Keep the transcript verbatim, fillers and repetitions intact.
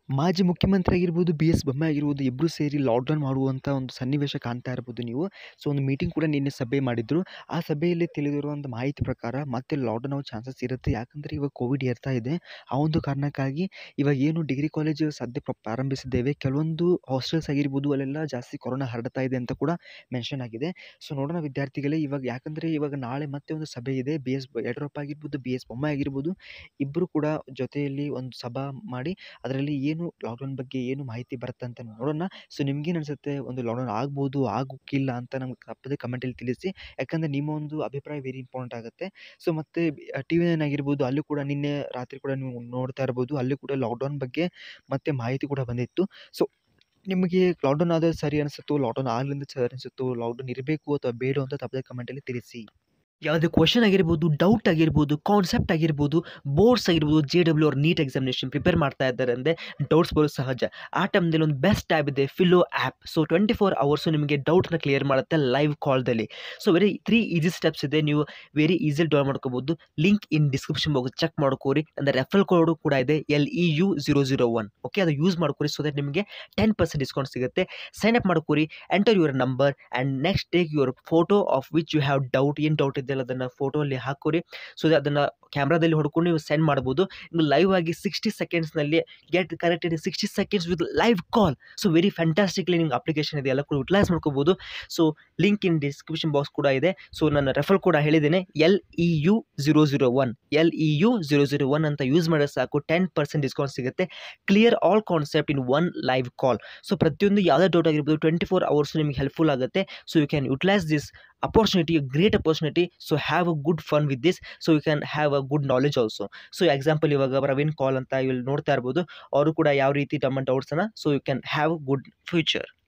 ಮಾಜಿ ಮುಖ್ಯಮಂತ್ರಿ ಆಗಿರ್ಬೋದು, ಬಿ ಎಸ್ ಬೊಮ್ಮಾಯಿ ಆಗಿರ್ಬೋದು, ಇಬ್ಬರು ಸೇರಿ ಲಾಕ್ಡೌನ್ ಮಾಡುವಂಥ ಒಂದು ಸನ್ನಿವೇಶ ಕಾಣ್ತಾ ಇರ್ಬೋದು ನೀವು. ಸೊ ಒಂದು ಮೀಟಿಂಗ್ ಕೂಡ ನಿನ್ನೆ ಸಭೆ ಮಾಡಿದ್ರು. ಆ ಸಭೆಯಲ್ಲಿ ತಿಳಿದಿರುವಂಥ ಮಾಹಿತಿ ಪ್ರಕಾರ ಮತ್ತೆ ಲಾಕ್ಡೌನ್ ಆಗೋ ಚಾನ್ಸಸ್ ಇರುತ್ತೆ. ಯಾಕಂದರೆ ಇವಾಗ ಕೋವಿಡ್ ಏರ್ತಾ ಇದೆ. ಆ ಒಂದು ಕಾರಣಕ್ಕಾಗಿ ಇವಾಗ ಏನು ಡಿಗ್ರಿ ಕಾಲೇಜು ಸದ್ಯ ಪ್ರ ಪ್ರಾರಂಭಿಸಿದ್ದೇವೆ, ಕೆಲವೊಂದು ಹಾಸ್ಟೆಲ್ಸ್ ಆಗಿರ್ಬೋದು ಅಲ್ಲೆಲ್ಲ ಜಾಸ್ತಿ ಕೊರೋನಾ ಹರಡ್ತಾ ಇದೆ ಅಂತ ಕೂಡ ಮೆನ್ಷನ್ ಆಗಿದೆ. ಸೊ ನೋಡೋಣ ವಿದ್ಯಾರ್ಥಿಗಳೇ, ಇವಾಗ ಯಾಕಂದರೆ ಇವಾಗ ನಾಳೆ ಮತ್ತೆ ಒಂದು ಸಭೆ ಇದೆ. ಬಿ ಎಸ್ ಯಡಿಯೂರಪ್ಪ ಆಗಿರ್ಬೋದು, ಬಿ ಎಸ್ ಬೊಮ್ಮಾಯಿ ಆಗಿರ್ಬೋದು, ಇಬ್ಬರು ಕೂಡ ಜೊತೆಯಲ್ಲಿ ಒಂದು ಸಭಾ ಮಾಡಿ ಅದರಲ್ಲಿ ಏನು ಲಾಕ್ಡೌನ್ ಬಗ್ಗೆ ಏನು ಮಾಹಿತಿ ಬರುತ್ತೆ ಅಂತ ನೋಡೋಣ. ಸೊ ನಿಮ್ಗೇನು ಅನಿಸುತ್ತೆ, ಒಂದು ಲಾಕ್ಡೌನ್ ಆಗ್ಬೋದು ಆಗೋಕ್ಕಿಲ್ಲ ಅಂತ ನಮ್ಗೆ ತಪ್ಪದೆ ಕಮೆಂಟಲ್ಲಿ ತಿಳಿಸಿ. ಯಾಕಂದರೆ ನಿಮ್ಮ ಒಂದು ಅಭಿಪ್ರಾಯ ವೆರಿ ಇಂಪಾರ್ಟೆಂಟ್ ಆಗುತ್ತೆ. ಸೊ ಮತ್ತು ಟಿ ವಿ ನೈನ್ ಆಗಿರ್ಬೋದು, ಅಲ್ಲೂ ಕೂಡ ನಿನ್ನೆ ರಾತ್ರಿ ಕೂಡ ನೀವು ನೋಡ್ತಾ ಇರ್ಬೋದು, ಅಲ್ಲೂ ಕೂಡ ಲಾಕ್ಡೌನ್ ಬಗ್ಗೆ ಮತ್ತೆ ಮಾಹಿತಿ ಕೂಡ ಬಂದಿತ್ತು. ಸೊ ನಿಮಗೆ ಲಾಕ್ಡೌನ್ ಆದರೆ ಸರಿ ಅನಿಸುತ್ತೋ, ಲಾಕ್ಡೌನ್ ಆಗಲಿಂದ ಸರಿ ಅನಿಸುತ್ತೋ, ಲಾಕ್ಡೌನ್ ಇರಬೇಕು ಅಥವಾ ಬೇಡ ಅಂತ ತಪ್ಪದೆ ಕಮೆಂಟಲ್ಲಿ ತಿಳಿಸಿ. ಯಾವುದೇ ಕ್ವಶನ್ ಆಗಿರ್ಬೋದು, ಡೌಟ್ ಆಗಿರ್ಬೋದು, ಕಾನ್ಸೆಪ್ಟ್ ಆಗಿರ್ಬೋದು, ಬೋರ್ಡ್ಸ್ ಆಗಿರ್ಬೋದು, ಜೆ ಡಬ್ಲ್ಯೂ ಅವ್ರ ನೀಟ್ ಎಕ್ಸಾಮಿನೇಷನ್ ಪ್ರಿಪೇರ್ ಮಾಡ್ತಾ ಇದ್ದಾರೆ ಅಂದರೆ ಡೌಟ್ಸ್ ಬರೋದು ಸಹಜ. ಆ ಟೈಮ್ದಲ್ಲಿ ಒಂದು ಬೆಸ್ಟ್ ಟ್ಯಾಬ್ ಇದೆ, Filo app. So twenty four hours ನಿಮಗೆ ಡೌಟ್ನ ಕ್ಲಿಯರ್ ಮಾಡುತ್ತೆ ಲೈವ್ ಕಾಲ್ದಲ್ಲಿ. So very three easy steps ಇದೆ, ನೀವು ವೆರಿ ಈಸಿಲಿ ಡೌನ್ ಮಾಡ್ಕೋಬೋದು. Link in description box check ಮಾಡ್ಕೋರಿ. ಅಂದರೆ ರೆಫರಲ್ ಕೋಡು ಕೂಡ ಇದೆ, L E U zero zero one. Okay, ಅದು ಯೂಸ್ ಮಾಡ್ಕೋರಿ. ಸೊ ದಟ್ ನಿಮಗೆ ಟೆನ್ ಪರ್ಸೆಂಟ್ ಡಿಸ್ಕೌಂಟ್ ಸಿಗುತ್ತೆ. ಸೈನ್ ಅಪ್ ಮಾಡ್ಕೋರಿ, enter your number and next take your photo of which you have doubt. ಏನು ಡೌಟ್ ಇದೆಯಲ್ಲ ಅದನ್ನು ಫೋಟೋ ಅಲ್ಲಿ ಹಾಕೋರಿ. ಸೊ ಅದನ್ನು ಕ್ಯಾಮ್ರಾದಲ್ಲಿ ಹೊಡ್ಕೊಂಡು ನೀವು ಸೆಂಡ್ ಮಾಡ್ಬೋದು. ನೀವು ಲೈವ್ ಆಗಿ ಸಿಕ್ಸ್ಟಿ ಸೆಕೆಂಡ್ಸ್ನಲ್ಲಿ get connected sixty seconds with live call. So very fantastically ನಿಮ್ಗೆ ಅಪ್ಲಿಕೇಶನ್ ಇದೆ, ಎಲ್ಲ ಕೂಡ ಯುಟಿಲೈಸ್ ಮಾಡ್ಕೋಬೋದು. So link in description box ಕೂಡ ಇದೆ. ಸೊ ನನ್ನ ರೆಫರ್ ಕೂಡ ಹೇಳಿದ್ದೇನೆ, L E U zero zero one L E U zero zero one ಅಂತ ಯೂಸ್ ಮಾಡಿದ್ರೆ ಸಾಕು, ಟೆನ್ ಪರ್ಸೆಂಟ್ ಡಿಸ್ಕೌಂಟ್ ಸಿಗುತ್ತೆ. Clear all concept in one live call. So ಪ್ರತಿಯೊಂದು ಯಾವುದೇ ಡೌಟ್ ಆಗಿರ್ಬೋದು ಟ್ವೆಂಟಿ ಫೋರ್ ಅವರ್ಸ್ ನಿಮಗೆ ಹೆಲ್ಪ್ಫುಲ್ ಆಗುತ್ತೆ. So you can utilise this opportunity, a great opportunity. So have a good fun with this, so you can have a good knowledge also. So example ಇವಾಗ ಪ್ರವೀಣ್ ಕಾಲ್ ಅಂತ ಇಲ್ಲಿ ನೋಡ್ತಾ ಇರ್ಬೋದು, ಅವರು ಕೂಡ ಯಾವ ರೀತಿ ತಮ್ಮ ಡೌಟ್ಸನ್ನು, so you can have good future.